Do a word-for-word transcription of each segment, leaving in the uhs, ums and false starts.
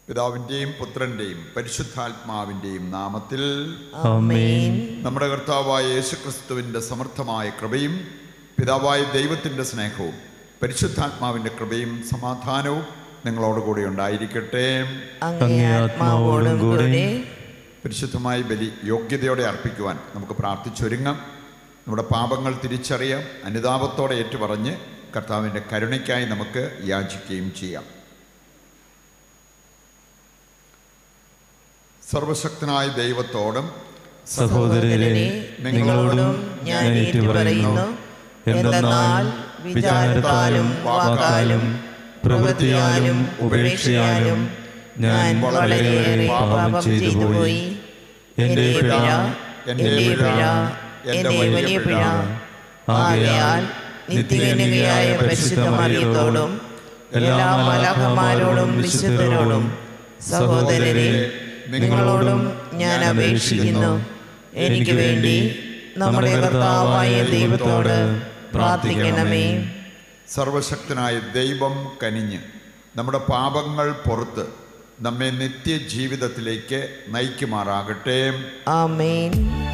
പിതാവിൻ്റെയും പുത്രൻ്റെയും പരിശുദ്ധാത്മാവിൻ്റെയും നാമത്തിൽ ആമേൻ. നമ്മുടെ കർത്താവായ യേശുക്രിസ്തുവിൻ്റെ സമർത്ഥമായ കൃപയും പിതാവായ ദൈവത്തിൻ്റെ സ്നേഹവും പരിശുദ്ധാത്മാവിൻ്റെ കൃപയും സമാധാനവും നിങ്ങളോടുകൂടി ഉണ്ടായിരിക്കട്ടെ. അങ്ങേ ആത്മാവോടും കൂടെ. പരിശുദ്ധമായ ബലി യോഗ്യതയോടെ അർപ്പിക്കുവാൻ നമുക്ക് പ്രാർത്ഥിച്ചൊരുങ്ങാം. നമ്മുടെ പാപങ്ങൾ തിരിച്ചറിയാം. അനുതാപത്തോടെ ഏറ്റുപറഞ്ഞ് കർത്താവിൻ്റെ കരുണയ്ക്കായി നമുക്ക് യാചിക്കുകയും ചെയ്യാം. സർവശക്തനായ ദൈവത്തോടും സഹോദരരെ നിങ്ങളോടും ഞാൻ ഏറ്റുപറയുന്നു, എന്തെന്നാൽ വിചാരത്താലും വാക്കാലും പ്രവൃത്തിയാലും ഉപേക്ഷയാലും ഞാൻ വളരെയേറെ പാപം ചെയ്തു പോയി. എൻ്റെ പിഴ, എൻ്റെ പിഴ, എൻ്റെ വലിയ പിഴ. ആകയാൽ നിത്യകന്യകയായ പരിശുദ്ധ മറിയത്തോടും എല്ലാ മാലാഖമാരോടും വിശുദ്ധരോടും സഹോദരരെ നിങ്ങളോടും ഞാൻ അപേക്ഷിക്കുന്നു, എനിക്ക് വേണ്ടി നമ്മുടെ കർത്താവായ ദൈവത്തോട് പ്രാർത്ഥിക്കണമേ. സർവശക്തനായ ദൈവം കനിഞ്ഞ് നമ്മുടെ പാപങ്ങൾ പുറത്ത് നമ്മെ നിത്യജീവിതത്തിലേക്ക് നയിക്കുമാറാകട്ടെ. ആമേൻ.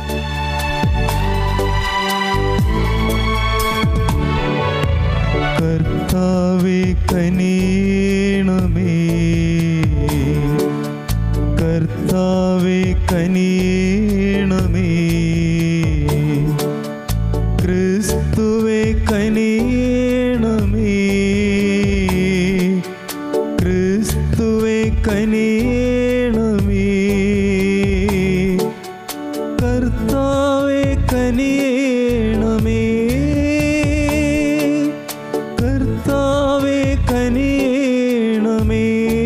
കർത്താവേ കനിയണമേ, കർത്താവേ കനിയണമേ, ക്രിസ്തുവേ കനിയണമേ, ക്രിസ്തുവേ കനിയണമേ, കർത്താവേ കനിയണമേ, കർത്താവേ കനിയണമേ.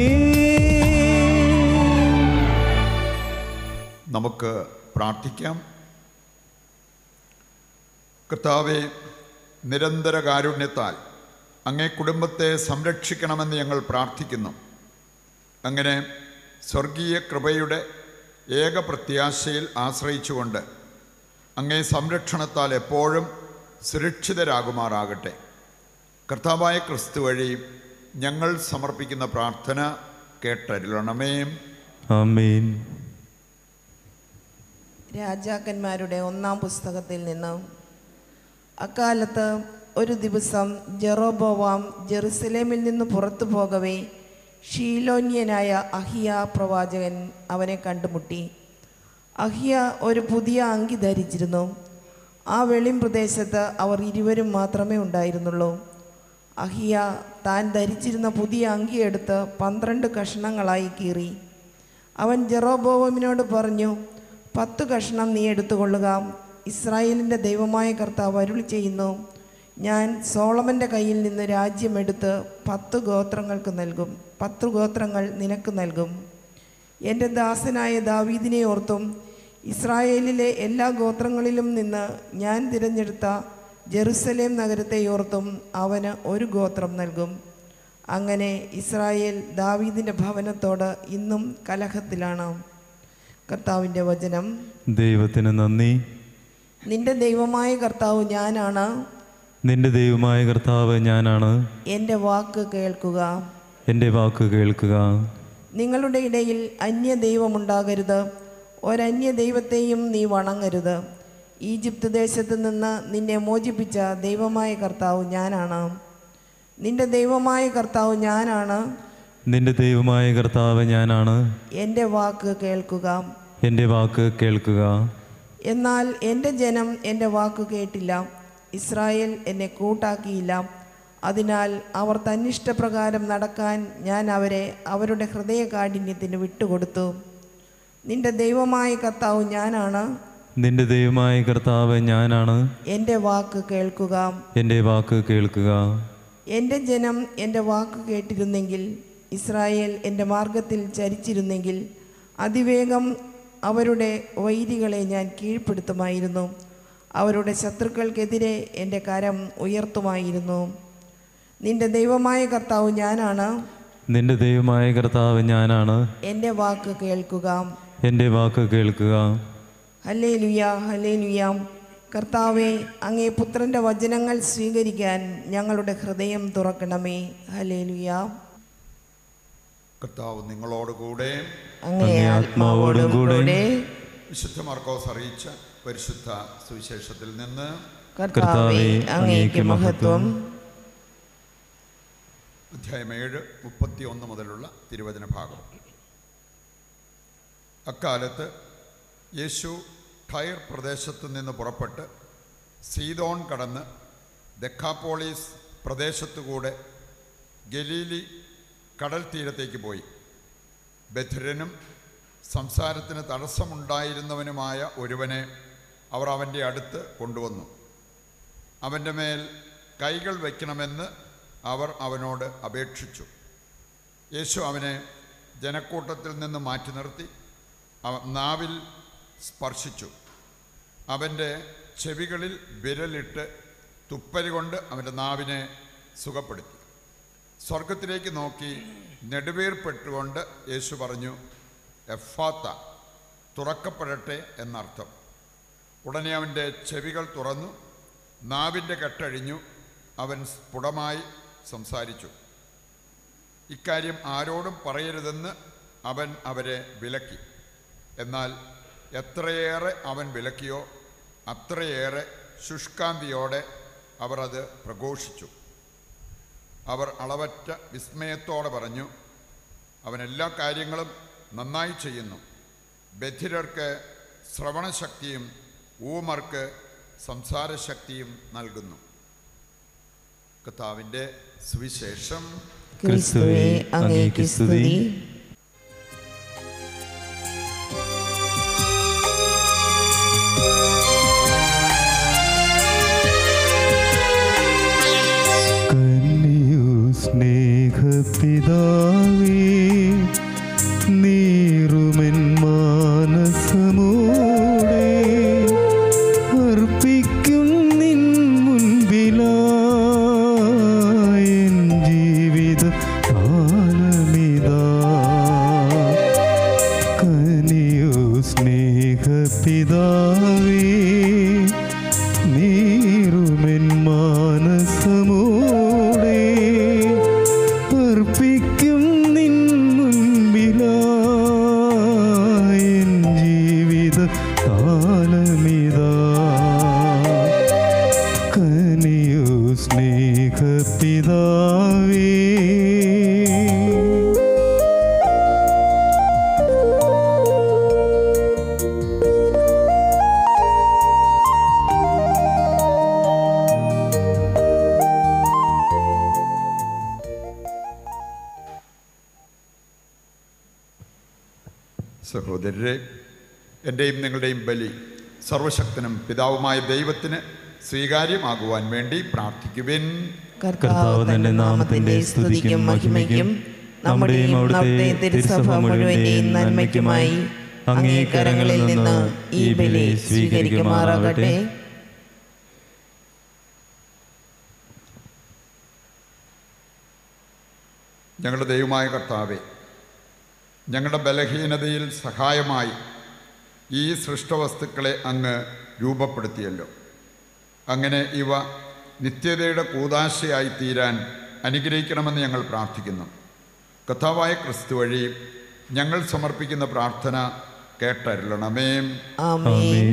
നമുക്ക് പ്രാർത്ഥിക്കാം. കർത്താവേ, നിരന്തര കാരുണ്യത്താൽ അങ്ങേ കുടുംബത്തെ സംരക്ഷിക്കണമെന്ന് ഞങ്ങൾ പ്രാർത്ഥിക്കുന്നു. അങ്ങനെ സ്വർഗീയ കൃപയുടെ ഏക പ്രത്യാശയിൽ ആശ്രയിച്ചുകൊണ്ട് അങ്ങേ സംരക്ഷണത്താൽ എപ്പോഴും സുരക്ഷിതരാകുമാറാകട്ടെ. കർത്താവായ ക്രിസ്തു വഴി ഞങ്ങൾ സമർപ്പിക്കുന്ന പ്രാർത്ഥന കേട്ടരുളണമേ. ആമേൻ. രാജാക്കന്മാരുടെ ഒന്നാം പുസ്തകത്തിൽ നിന്ന്. അക്കാലത്ത് ഒരു ദിവസം ജെറോബോവാം ജെറുസലേമിൽ നിന്ന് പുറത്തു പോകവേ ഷീലോന്യനായ അഹിയ പ്രവാചകൻ അവനെ കണ്ടുമുട്ടി. അഹിയ ഒരു പുതിയ അങ്കി ധരിച്ചിരുന്നു. ആ വെളിം പ്രദേശത്ത് അവർ ഇരുവരും മാത്രമേ ഉണ്ടായിരുന്നുള്ളൂ. അഹിയ താൻ ധരിച്ചിരുന്ന പുതിയ അങ്കിയെടുത്ത് പന്ത്രണ്ട് കഷ്ണങ്ങളായി കീറി. അവൻ ജെറോബോവാമിനോട് പറഞ്ഞു, പത്ത് കഷ്ണം നീ എടുത്തുകൊള്ളുക. ഇസ്രായേലിൻ്റെ ദൈവമായ കർത്താവ് അരുളി ചെയ്യുന്നു, ഞാൻ സോളമൻ്റെ കയ്യിൽ നിന്ന് രാജ്യമെടുത്ത് പത്ത് ഗോത്രങ്ങൾക്ക് നൽകും, പത്ത് ഗോത്രങ്ങൾ നിനക്ക് നൽകും. എൻ്റെ ദാസനായ ദാവീദിനെ ഓർത്തും ഇസ്രായേലിലെ എല്ലാ ഗോത്രങ്ങളിലും നിന്ന് ഞാൻ തിരഞ്ഞെടുത്ത ജെറുസലേം നഗരത്തെ ഓർത്തും അവന് ഒരു ഗോത്രം നൽകും. അങ്ങനെ ഇസ്രായേൽ ദാവീദിൻ്റെ ഭവനത്തോട് ഇന്നും കലഹത്തിലാണ്. കർത്താവിൻ്റെ വചനം. ദൈവത്തിന് നന്ദി. നിന്റെ ദൈവമായ കർത്താവ് ഞാനാണ്, നിന്റെ ദൈവമായ കർത്താവ് ഞാനാണ്. എൻ്റെ വാക്ക് കേൾക്കുക. എൻ്റെ വാക്ക് കേൾക്കുക. നിങ്ങളുടെ ഇടയിൽ അന്യ ദൈവമുണ്ടാകരുത്, ഒരന്യ ദൈവത്തെയും നീ വണങ്ങരുത്. ഈജിപ്ത് ദേശത്ത് നിന്ന് നിന്നെ മോചിപ്പിച്ച ദൈവമായ കർത്താവ് ഞാനാണ്. നിന്റെ ദൈവമായ കർത്താവ് ഞാനാണ്. നിന്റെ ദൈവമായ കർത്താവ് ഞാനാണ്. എൻ്റെ വാക്ക് കേൾക്കുക. എൻ്റെ വാക്ക് കേൾക്കുക. എന്നാൽ എൻ്റെ ജനം എൻ്റെ വാക്ക് കേട്ടില്ല, ഇസ്രായേൽ എന്നെ കൂട്ടാക്കിയില്ല. അതിനാൽ അവർ തന്നിഷ്ടപ്രകാരം നടക്കാൻ ഞാൻ അവരെ അവരുടെ ഹൃദയകാഠിന്യത്തിന് വിട്ടുകൊടുത്തു. നിന്റെ ദൈവമായ കർത്താവ് ഞാനാണ്. നിന്റെ ദൈവമായ കർത്താവ് ഞാനാണ്. എൻ്റെ വാക്ക് കേൾക്കുക. എൻ്റെ വാക്ക് കേൾക്കുക. എൻ്റെ ജനം എൻ്റെ വാക്ക് കേട്ടിരുന്നെങ്കിൽ, ഇസ്രായേൽ എൻ്റെ മാർഗത്തിൽ ചരിച്ചിരുന്നെങ്കിൽ, അതിവേഗം അവരുടെ വൈരികളെ ഞാൻ കീഴ്പ്പെടുത്തുമായിരുന്നു, അവരുടെ ശത്രുക്കൾക്കെതിരെ എൻ്റെ കരം ഉയർത്തുമായിരുന്നു. നിന്റെ ദൈവമായ കർത്താവ് ഞാനാണ്. നിന്റെ ദൈവമായ കർത്താവ് ഞാനാണ്. എൻ്റെ വാക്ക് കേൾക്കുക. എൻ്റെ വാക്ക് കേൾക്കുക. Hallelujah, hallelujah. കർത്താവെ, അങ്ങേ പുത്രൻ്റെ വചനങ്ങൾ സ്വീകരിക്കാൻ ഞങ്ങളുടെ ഹൃദയം തുറക്കണമേ. ഹല്ലേലൂയ. കർത്താവ് നിങ്ങളോടുകൂടെ അങ്ങേ ആത്മാവോടും കൂടെ. വിശുദ്ധ മാർക്കോസ് അറിയിച്ച പരിശുദ്ധ സുവിശേഷത്തിൽ നിന്ന്. കർത്താവേ, അങ്ങേക്ക് മഹത്വം. അധ്യായം ഏഴ് മുപ്പത്തി ഒന്ന് മുതലുള്ള തിരുവചന ഭാഗം. അക്കാലത്ത് യേശു ടൈർ പ്രദേശത്തു നിന്ന് പുറപ്പെട്ട് സീദോൻ കടന്ന് ദെക്കാപ്പോളീസ് പ്രദേശത്തുകൂടെ ഗലീലി കടൽ തീരത്തേക്ക് പോയി. ബധിരനും സംസാരത്തിന് തടസ്സമുണ്ടായിരുന്നവനുമായ ഒരുവനെ അവർ അവൻ്റെ അടുത്ത് കൊണ്ടുവന്നു. അവൻ്റെ മേൽ കൈകൾ വയ്ക്കണമെന്ന് അവർ അവനോട് അപേക്ഷിച്ചു. യേശു അവനെ ജനക്കൂട്ടത്തിൽ നിന്ന് മാറ്റി നിർത്തി നാവിൽ സ്പർശിച്ചു. അവൻ്റെ ചെവികളിൽ വിരലിട്ട് തുപ്പല് കൊണ്ട് അവൻ്റെ നാവിനെ സുഖപ്പെടുത്തി. സ്വർഗത്തിലേക്ക് നോക്കി നെടുവീർപ്പെട്ടുകൊണ്ട് യേശു പറഞ്ഞു, എഫാത്ത, തുറക്കപ്പെടട്ടെ എന്നർത്ഥം. ഉടനെ അവൻ്റെ ചെവികൾ തുറന്നു, നാവിൻ്റെ കെട്ടഴിഞ്ഞു, അവൻ സ്ഫുടമായി സംസാരിച്ചു. ഇക്കാര്യം ആരോടും പറയരുതെന്ന് അവൻ അവരെ വിലക്കി. എന്നാൽ എത്രയേറെ അവൻ വിലക്കിയോ അത്രയേറെ ശുഷ്കാന്തിയോടെ അവർ അത് പ്രഘോഷിച്ചു. അവർ അളവറ്റ വിസ്മയത്തോടെ പറഞ്ഞു, അവൻ എല്ലാ കാര്യങ്ങളും നന്നായി ചെയ്യുന്നു. ബധിരർക്ക് ശ്രവണശക്തിയും ഊമർക്ക് സംസാരശക്തിയും നൽകുന്നു. കർത്താവിൻ്റെ സുവിശേഷം. ക്രിസ്തുവേ, അങ്ങേക്ക് സ്തുതി. സ്നേഹപിതാവേ, നീറുമെൻ മാനസമോടെ അർപ്പിക്കും നിൻ മുൻപിലായി എൻ ജീവിത കാലമിതാ. കനിയോ സ്നേഹപിതാവേ, നീറുമെൻ മാനസമോടെ അർപ്പിക്കും നിൻ മുൻപിലായി എൻ ജീവിത കാലമിതാ. കനിയോ സ്നേഹപിതാവേ. സഹോദരരെ, എൻ്റെയും നിങ്ങളുടെയും ബലി സർവശക്തനും പിതാവുമായ ദൈവത്തിന് സ്വീകാര്യമാകുവാൻ വേണ്ടി പ്രാർത്ഥിക്കുവിൻ. കർത്താവ് തന്റെ നാമത്തിന്റെ സ്തുതിക്കും മഹിമയ്ക്കും നമ്മുടെയും അവിടുത്തെ തിരുസഭ മുഴുവന്റെയും നന്മയ്ക്കുമായി അങ്ങേ കരങ്ങളിൽ നിന്ന് ഈ ബലി സ്വീകരിക്കുമാറാകട്ടെ. ഞങ്ങളുടെ ദൈവമായ കർത്താവേ, ഞങ്ങളുടെ ബലഹീനതയിൽ സഹായമായി ഈ സൃഷ്ടവസ്തുക്കളെ അങ്ങ് രൂപപ്പെടുത്തിയല്ലോ. അങ്ങനെ ഇവ നിത്യതയുടെ കൂദാശയായി തീരാൻ അനുഗ്രഹിക്കണമെന്ന് ഞങ്ങൾ പ്രാർത്ഥിക്കുന്നു. കർത്താവായ ക്രിസ്തു വഴി ഞങ്ങൾ സമർപ്പിക്കുന്ന പ്രാർത്ഥന കേട്ടരുളണമേ. ആമേൻ.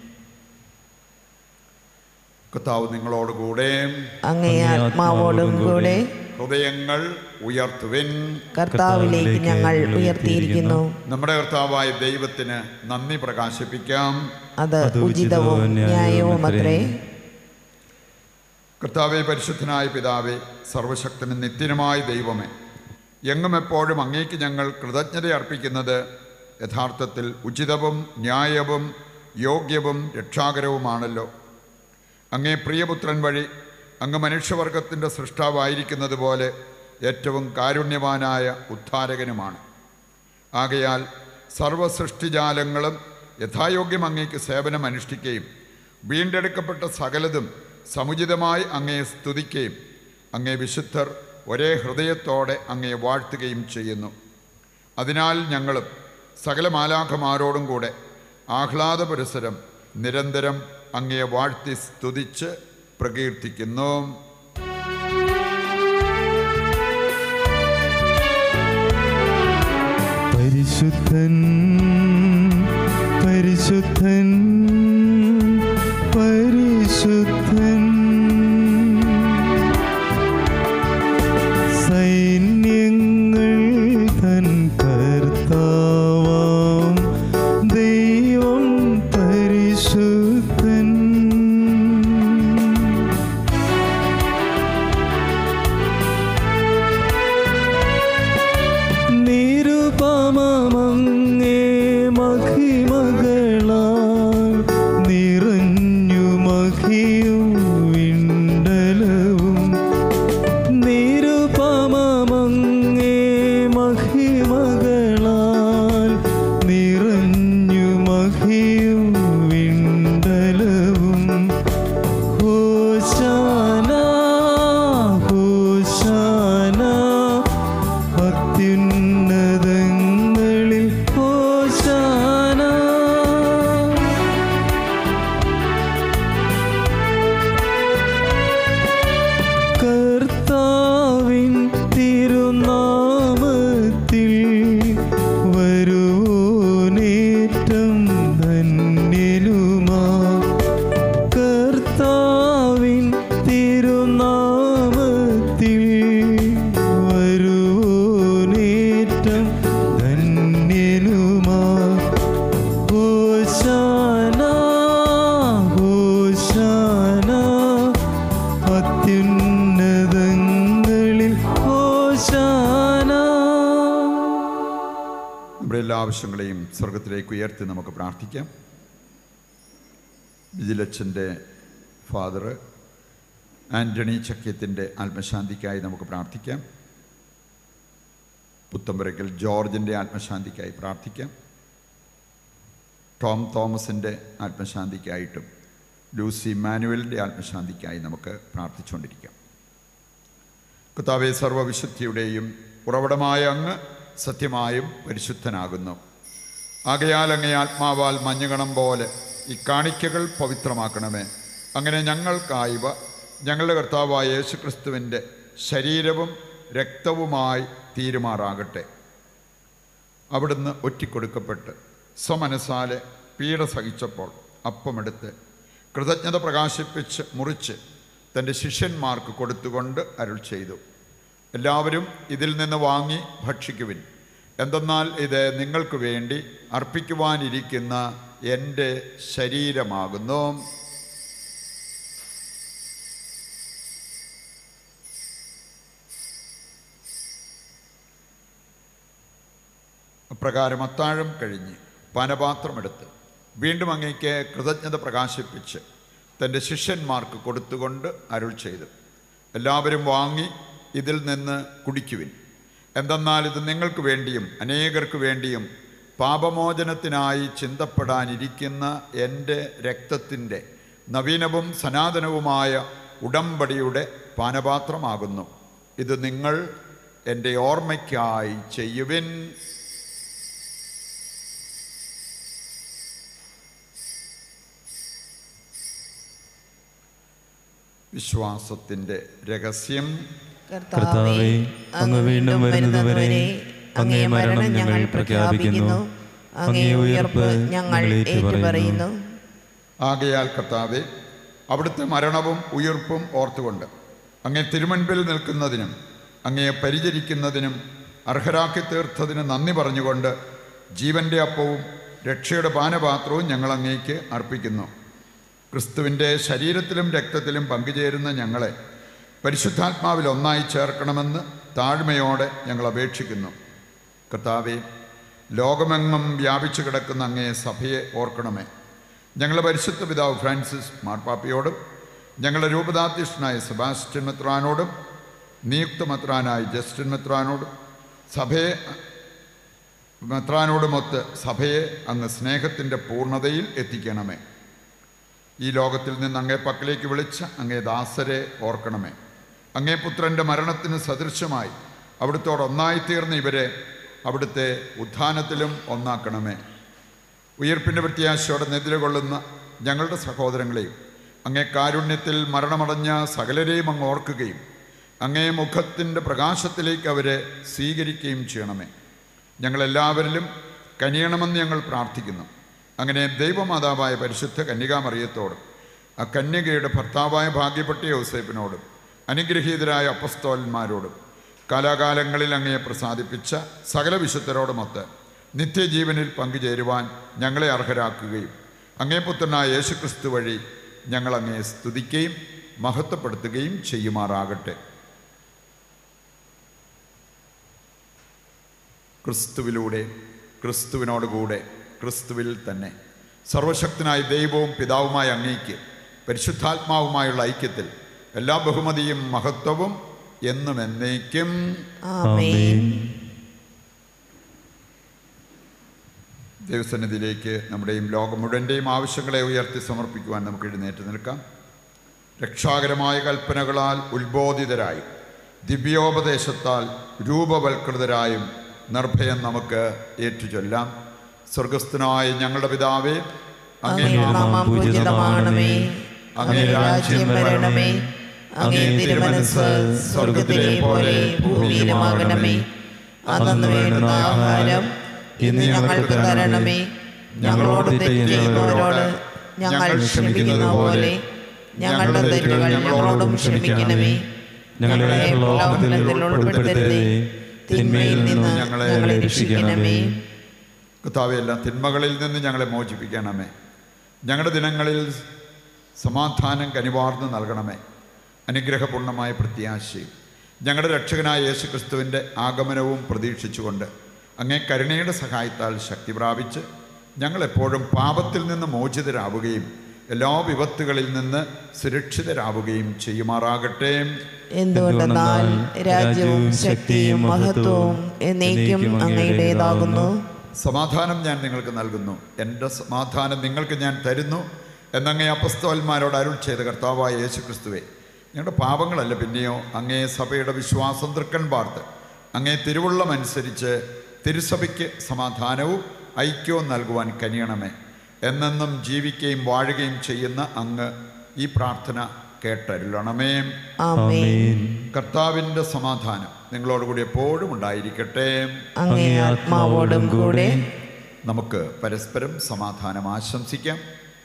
കർത്താവ് നിങ്ങളോടുകൂടെ, അങ്ങേ ആത്മാവോടും കൂടെ. ഹൃദയങ്ങൾ ഉയർത്തുവിൻ. കർത്താവിലേക്ക് ഞങ്ങൾ ഉയർത്തിയിരിക്കുന്നു. നമ്മുടെ കർത്താവായ ദൈവത്തിന് നന്ദി പ്രകാശിപ്പിക്കാം. അത് ഉചിതവും ന്യായവും അത്രേ. കർത്താവേ, പരിശുദ്ധനായ പിതാവേ, സർവശക്തനും നിത്യനുമായ ദൈവമേ, എങ്ങും എപ്പോഴും അങ്ങേക്ക് ഞങ്ങൾ കൃതജ്ഞത അർപ്പിക്കുന്നത് യഥാർത്ഥത്തിൽ ഉചിതവും ന്യായവും യോഗ്യവും രക്ഷാകരവുമാണല്ലോ. അങ്ങേ പ്രിയപുത്രൻ വഴി അങ്ങ് മനുഷ്യവർഗത്തിൻ്റെ സൃഷ്ടാവായിരിക്കുന്നത് പോലെ ഏറ്റവും കാരുണ്യവാനായ ഉദ്ധാരകനുമാണ്. ആകയാൽ സർവസൃഷ്ടിജാലങ്ങളും യഥായോഗ്യം അങ്ങേക്ക് സേവനം അനുഷ്ഠിക്കുകയും വീണ്ടെടുക്കപ്പെട്ട സകലതും സമുചിതമായി അങ്ങയെ സ്തുതിക്കുകയും അങ്ങേ വിശുദ്ധർ ഒരേ ഹൃദയത്തോടെ അങ്ങയെ വാഴ്ത്തുകയും ചെയ്യുന്നു. അതിനാൽ ഞങ്ങളും സകല മാലാഖമാരോടും കൂടെ ആഹ്ലാദപുരസരം നിരന്തരം അങ്ങയെ വാഴ്ത്തി സ്തുതിച്ച് പ്രകീർത്തിക്കുന്നു. പരിശുദ്ധൻ പരിശുദ്ധൻ പരിശുദ്ധൻ സൈന്യങ്ങൾ തൻ കർത്താവാം ദൈവം പരിശുദ്ധൻ. നിരുപമമങ്ങേ മഹിമകളാൽ നിറഞ്ഞു മഹിയും വിണ്ടലവും. നിരുപമമങ്ങേ മഹിമകളാൽ നിറഞ്ഞു മഹിയും വിണ്ടലവും. ഹോശാന ഹോശാന അത്യുന്നതങ്ങളിൽ ഹോശാന. കർത്താവിൻ തിരുനാമത്തിൽ വരുവോനേറ്റം ധന്യനുമാ. കർത്താവിൻ തിരുനാമത്തിൽ വരുവോനേറ്റം ധന്യനുമാ. ഹോശാന ഹോശാന അത്യുന്നതങ്ങളിൽ ഹോശാന. നമ്മുടെ എല്ലാ ആവശ്യങ്ങളെയും സ്വർഗത്തിലേക്ക് ഉയർത്തി നമുക്ക് പ്രാർത്ഥിക്കാം. വിജിലച്ചൻ്റെ ഫാദർ ആൻ്റണി ചക്യത്തിൻ്റെ ആത്മശാന്തിക്കായി നമുക്ക് പ്രാർത്ഥിക്കാം. പുത്തമ്പരക്കൽ ജോർജിൻ്റെ ആത്മശാന്തിക്കായി പ്രാർത്ഥിക്കാം. ടോം തോമസിൻ്റെ ആത്മശാന്തിക്കായിട്ടും ലൂസി മാനുവലിൻ്റെ ആത്മശാന്തിക്കായി നമുക്ക് പ്രാർത്ഥിച്ചുകൊണ്ടിരിക്കാം. കർത്താവേ, സർവ്വവിശുദ്ധിയുടെയും ഉറവിടമായ അങ്ങ് സത്യമായും പരിശുദ്ധനാകുന്നു. ആകയാൽ അങ്ങേ ആത്മാവാൽ മഞ്ഞുകണം പോലെ ഈ കാണിക്കകൾ പവിത്രമാക്കണമേ. അങ്ങനെ ഞങ്ങൾക്കായവ ഞങ്ങളുടെ കർത്താവായ യേശുക്രിസ്തുവിൻ്റെ ശരീരവും രക്തവുമായി തീരുമാറാകട്ടെ. അവിടുന്ന് ഒറ്റിക്കൊടുക്കപ്പെട്ട് സ്വമനസാലെ പീഡ സഹിച്ചപ്പോൾ അപ്പമെടുത്ത് കൃതജ്ഞത പ്രകാശിപ്പിച്ച് മുറിച്ച് തൻ്റെ ശിഷ്യന്മാർക്ക് കൊടുത്തുകൊണ്ട് അരുൾ ചെയ്തു, എല്ലാവരും ഇതിൽ നിന്ന് വാങ്ങി ഭക്ഷിക്കുവിൻ. എന്തെന്നാൽ ഇത് നിങ്ങൾക്ക് വേണ്ടി അർപ്പിക്കുവാനിരിക്കുന്ന എൻ്റെ ശരീരമാകുന്നു. അപ്രകാരം അത്താഴം കഴിഞ്ഞ് പാനപാത്രമെടുത്ത് വീണ്ടും അങ്ങേക്ക് കൃതജ്ഞത പ്രകാശിപ്പിച്ച് തൻ്റെ ശിഷ്യന്മാർക്ക് കൊടുത്തുകൊണ്ട് അരുൾ ചെയ്തു, എല്ലാവരും വാങ്ങി ഇതിൽ നിന്ന് കുടിക്കുവിൻ. എന്തെന്നാൽ ഇത് നിങ്ങൾക്ക് വേണ്ടിയും അനേകർക്ക് വേണ്ടിയും പാപമോചനത്തിനായി ചിന്തപ്പെടാനിരിക്കുന്ന എൻ്റെ രക്തത്തിൻ്റെ നവീനവും സനാതനവുമായ ഉടമ്പടിയുടെ പാനപാത്രമാകുന്നു. ഇത് നിങ്ങൾ എൻ്റെ ഓർമ്മയ്ക്കായി ചെയ്യുവിൻ. വിശ്വാസത്തിൻ്റെ രഹസ്യം. കർത്താവേ, അങ്ങ് വീണ്ടും വരുന്നതുവരെ അങ്ങേ മരണം ഞങ്ങൾ പ്രഖ്യാപിക്കുന്നു, അങ്ങേ ഉയർപ്പ് ഞങ്ങൾ ഏറ്റുപറയുന്നു. ആകയാൽ കർത്താവേ, അവിടുത്തെ മരണവും ഉയർപ്പും ഓർത്തുകൊണ്ട് അങ്ങേ തിരുമുൻപിൽ നിൽക്കുന്നതിനും അങ്ങയെ പരിചരിക്കുന്നതിനും അർഹരാക്കി തീർത്തതിന് നന്ദി പറഞ്ഞുകൊണ്ട് ജീവൻ്റെ അപ്പവും രക്ഷയുടെ പാനപാത്രവും ഞങ്ങൾ അങ്ങേക്ക് അർപ്പിക്കുന്നു. ക്രിസ്തുവിൻ്റെ ശരീരത്തിലും രക്തത്തിലും പങ്കുചേരുന്ന ഞങ്ങളെ പരിശുദ്ധാത്മാവിൽ ഒന്നായി ചേർക്കണമെന്ന് താഴ്മയോടെ ഞങ്ങൾ അപേക്ഷിക്കുന്നു. കർത്താവേ, ലോകമെങ്ങും വ്യാപിച്ചു കിടക്കുന്ന അങ്ങേ സഭയെ ഓർക്കണമേ. ഞങ്ങളുടെ പരിശുദ്ധ പിതാവ് ഫ്രാൻസിസ് മാർപ്പാപ്പയോടും ഞങ്ങളുടെ രൂപതാധ്യക്ഷനായ സെബാസ്റ്റ്യൻ മെത്രാനോടും നിയുക്ത മെത്രാനായ ജസ്റ്റിൻ മെത്രാനോടും സഭയെ മെത്രാനോടുമൊത്ത് സഭയെ അങ്ങ് സ്നേഹത്തിൻ്റെ പൂർണ്ണതയിൽ എത്തിക്കണമേ. ഈ ലോകത്തിൽ നിന്ന് അങ്ങേ പക്കലേക്ക് വിളിച്ച അങ്ങേ ദാസരെ ഓർക്കണമേ. അങ്ങേ പുത്രൻ്റെ മരണത്തിന് സദൃശമായി അവിടുത്തോടൊന്നായിത്തീർന്ന ഇവരെ അവിടുത്തെ ഉത്ഥാനത്തിലും ഒന്നാക്കണമേ. ഉയർപ്പിൻ്റെ പ്രത്യാശയോടെ നിദ്രകൊള്ളുന്ന ഞങ്ങളുടെ സഹോദരങ്ങളെയും അങ്ങേ കാരുണ്യത്തിൽ മരണമടഞ്ഞ സകലരെയും അങ്ങ് ഓർക്കുകയും അങ്ങേ മുഖത്തിൻ്റെ പ്രകാശത്തിലേക്ക് അവരെ സ്വീകരിക്കുകയും ചെയ്യണമേ. ഞങ്ങളെല്ലാവരിലും കനിയണമെന്ന് ഞങ്ങൾ പ്രാർത്ഥിക്കുന്നു. അങ്ങനെ ദൈവമാതാവായ പരിശുദ്ധ കന്യകാമറിയത്തോടും ആ കന്യകയുടെ ഭർത്താവായ ഭാഗ്യപ്പെട്ട യോസേപ്പിനോടും അനുഗ്രഹീതരായ അപ്പസ്തോലന്മാരോടും കാലാകാലങ്ങളിൽ അങ്ങയെ പ്രസാദിപ്പിച്ച സകല വിശുദ്ധരോടുമൊത്ത് നിത്യജീവനിൽ പങ്കുചേരുവാൻ ഞങ്ങളെ അർഹരാക്കുകയും അങ്ങേ പുത്രനായ യേശുക്രിസ്തു വഴി ഞങ്ങൾ അങ്ങയെ സ്തുതിക്കുകയും മഹത്വപ്പെടുത്തുകയും ചെയ്യുമാറാകട്ടെ. ക്രിസ്തുവിലൂടെ, ക്രിസ്തുവിനോടുകൂടെ, ക്രിസ്തുവിൽ തന്നെ സർവശക്തനായ ദൈവവും പിതാവുമായ അങ്ങേക്ക് പരിശുദ്ധാത്മാവുമായുള്ള ഐക്യത്തിൽ എല്ലാ ബഹുമതിയും മഹത്വവും എന്നും എന്നേക്കും ആമേൻ. ദൈവസന്നിധിയിലേക്ക് നമ്മുടെയും ലോകം മുഴുവൻ്റെയും ആവശ്യങ്ങളെ ഉയർത്തി സമർപ്പിക്കുവാൻ നമുക്ക് എഴുന്നേറ്റ് നിൽക്കാം. രക്ഷാകരമായ കൽപ്പനകളാൽ ഉത്ബോധിതരായും ദിവ്യോപദേശത്താൽ രൂപവൽകൃതരായും നിർഭയം നമുക്ക് ഏറ്റുചൊല്ലാം. സ്വർഗസ്ഥനായ ഞങ്ങളുടെ പിതാവേ, അങ്ങേ നാമം പൂജിതമാകണമേ, അങ്ങേ രാജ്യം വരണമേ, അങ്ങേ തിരുമനസ്സ് സ്വർഗത്തിലെ പോലെ ഭൂമിയിലുമാകണമേ. അന്നു വേണ്ടുന്ന ആഹാരം ഇന്ന് ഞങ്ങൾക്ക് തരണമേ. ഞങ്ങളോട് തെറ്റ് ചെയ്യുന്നവരോട് ഞങ്ങൾ ക്ഷമിക്കുന്ന പോലെ ഞങ്ങളുടെ തെറ്റുകൾ ഞങ്ങളോടും ക്ഷമിക്കണമേ. ഞങ്ങളെ പ്രലോഭനത്തിൽ ഉൾപ്പെടുത്തരുതേ, തിന്മയിൽ നിന്ന് ഞങ്ങളെ രക്ഷിക്കണമേ. കർത്താവേ, എല്ലാ തിന്മകളിൽ നിന്ന് ഞങ്ങളെ മോചിപ്പിക്കണമേ. ഞങ്ങളുടെ ദിനങ്ങളിൽ സമാധാനം കനിവാർന്ന് നൽകണമേ. അനുഗ്രഹപൂർണമായ പ്രത്യാശയും ഞങ്ങളുടെ രക്ഷകനായ യേശു ക്രിസ്തുവിൻ്റെ ആഗമനവും പ്രതീക്ഷിച്ചുകൊണ്ട് അങ്ങേ കരുണയുടെ സഹായത്താൽ ശക്തി പ്രാപിച്ച് ഞങ്ങളെപ്പോഴും പാപത്തിൽ നിന്ന് മോചിതരാവുകയും എല്ലാ വിപത്തുകളിൽ നിന്ന് സുരക്ഷിതരാവുകയും ചെയ്യുമാറാകട്ടെ. എന്തുകൊണ്ടെന്നാൽ രാജ്യവും ശക്തിയും മഹത്വവും എന്നേക്കും അങ്ങയുടേതാകുന്നു. സമാധാനം ഞാൻ നിങ്ങൾക്ക് നൽകുന്നു, എൻ്റെ സമാധാനം നിങ്ങൾക്ക് ഞാൻ തരുന്നു എന്നങ്ങേ അപ്പസ്തോലന്മാരോട് അരുൾ ചെയ്ത കർത്താവായ യേശു ക്രിസ്തുവേ, ഞങ്ങളുടെ പാപങ്ങളല്ല പിന്നെയോ അങ്ങേ സഭയുടെ വിശ്വാസം തൃക്കൺ പാർത്ത് അങ്ങേ തിരുവുള്ളമനുസരിച്ച് തിരുസഭയ്ക്ക് സമാധാനവും ഐക്യവും നൽകുവാൻ കനിയണമേ. എന്നെന്നും ജീവിക്കുകയും വാഴുകയും ചെയ്യുന്ന അങ്ങ് ഈ പ്രാർത്ഥന കേട്ടരുളണമേ. ആമേൻ. കർത്താവിൻ്റെ സമാധാനം നിങ്ങളോടുകൂടി എപ്പോഴും ഉണ്ടായിരിക്കട്ടെ. അങ്ങേ ആത്മാവോടും കൂടെ. നമുക്ക് പരസ്പരം സമാധാനം ആശംസിക്കാം.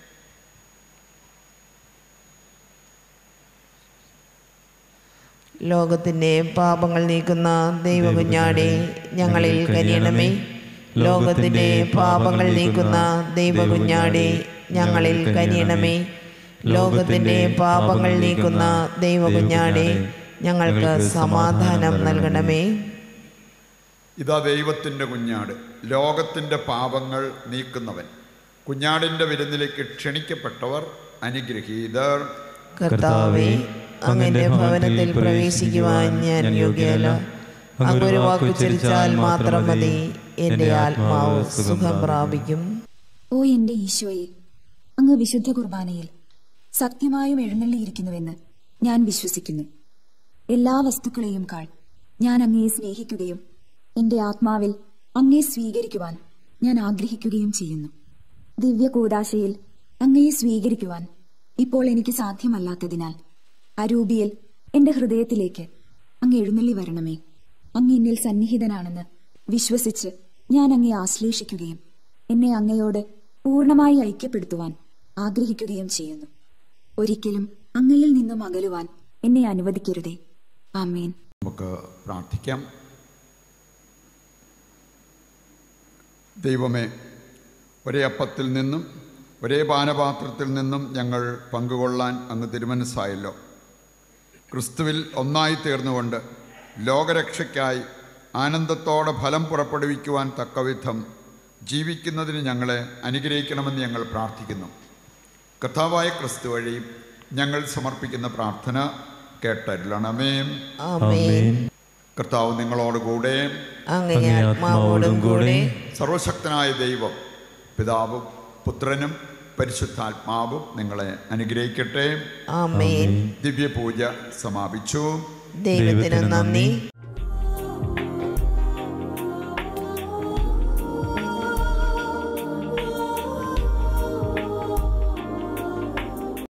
ലോകത്തിൻ്റെ പാപങ്ങൾ നീക്കുന്ന ദൈവകുഞ്ഞാടേ, ഞങ്ങളിൽ കനിയണമേ. ലോകത്തിൻ്റെ പാപങ്ങൾ നീക്കുന്ന ദൈവകുഞ്ഞാടേ, ഞങ്ങളിൽ കനിയണമേ. ലോകത്തിൻ്റെ പാപങ്ങൾ നീക്കുന്ന ദൈവകുഞ്ഞാടേ, ഞങ്ങൾക്ക് സമാധാനം നൽകണമേ. ഇതാ ദൈവത്തിൻ്റെ കുഞ്ഞാട്, ലോകത്തിൻ്റെ പാപങ്ങൾ നീക്കുന്നവൻ. കുഞ്ഞാടിൻ്റെ വിരുന്നിലേക്ക് ക്ഷണിക്കപ്പെട്ടവർ അനുഗ്രഹീതർ. കർത്താവേ, അങ്ങയുടെ ഭവനത്തിൽ പ്രവേശിക്കുവാൻ ഞാൻ യോഗ്യയല്ല. അങ്ങൊരു വാക്കുച്ചരിച്ചാൽ മാത്രം മതി, എൻ്റെ ആത്മാവ് സുഖം പ്രാപിക്കും. ഓ എന്റെ ഈശോയെ, അങ്ങ് വിശുദ്ധ കുർബാനയിൽ സത്യമായും എഴുന്നള്ളിയിരിക്കുന്നുവെന്ന് ഞാൻ വിശ്വസിക്കുന്നു. എല്ലാ വസ്തുക്കളെയും കാൾ ഞാൻ അങ്ങയെ സ്നേഹിക്കുകയും എന്റെ ആത്മാവിൽ അങ്ങയെ സ്വീകരിക്കുവാൻ ഞാൻ ആഗ്രഹിക്കുകയും ചെയ്യുന്നു. ദിവ്യ കൂദാശയിൽ അങ്ങയെ സ്വീകരിക്കുവാൻ ഇപ്പോൾ എനിക്ക് സാധ്യമല്ലാത്തതിനാൽ അരൂപിയിൽ എന്റെ ഹൃദയത്തിലേക്ക് അങ്ങ് എഴുന്നള്ളി വരണമേ. അങ്ങ് എന്നിൽ സന്നിഹിതനാണെന്ന് വിശ്വസിച്ച് ഞാൻ അങ്ങയെ ആശ്ലേഷിക്കുകയും എന്നെ അങ്ങയോട് പൂർണ്ണമായി ഐക്യപ്പെടുത്തുവാൻ ആഗ്രഹിക്കുകയും ചെയ്യുന്നു. ഒരിക്കലും അങ്ങയിൽ നിന്നും അകലുവാൻ എന്നെ അനുവദിക്കരുതേ. ആമേൻ. നമുക്ക് പ്രാർത്ഥിക്കാം. ദൈവമേ, ഒരേ അപ്പത്തിൽ നിന്നും ഒരേ പാനപാത്രത്തിൽ നിന്നും ഞങ്ങൾ പങ്കുകൊള്ളാൻ അങ്ങ് തിരുമനസ്സായല്ലോ. ക്രിസ്തുവിൽ ഒന്നായി തീർന്നുകൊണ്ട് ലോകരക്ഷയ്ക്കായി ആനന്ദത്തോടെ ഫലം പുറപ്പെടുവിക്കുവാൻ തക്കവിധം ജീവിക്കുന്നതിന് ഞങ്ങളെ അനുഗ്രഹിക്കണമെന്ന് ഞങ്ങൾ പ്രാർത്ഥിക്കുന്നു. കർത്താവായ ക്രിസ്തു വഴി ഞങ്ങൾ സമർപ്പിക്കുന്ന പ്രാർത്ഥന കേട്ടരുളണമേ. ആമേൻ. കർത്താവ് നിങ്ങളോടുകൂടെ, അങ്ങേ ആത്മാവോടും കൂടെ. സർവശക്തനായ ദൈവം പിതാവും പുത്രനും പരിശുദ്ധാത്മാവും നിങ്ങളെ അനുഗ്രഹിക്കട്ടെ. ആമേൻ. ദിവ്യപൂജ സമാപിച്ചു. ദൈവത്തിന് നന്ദി.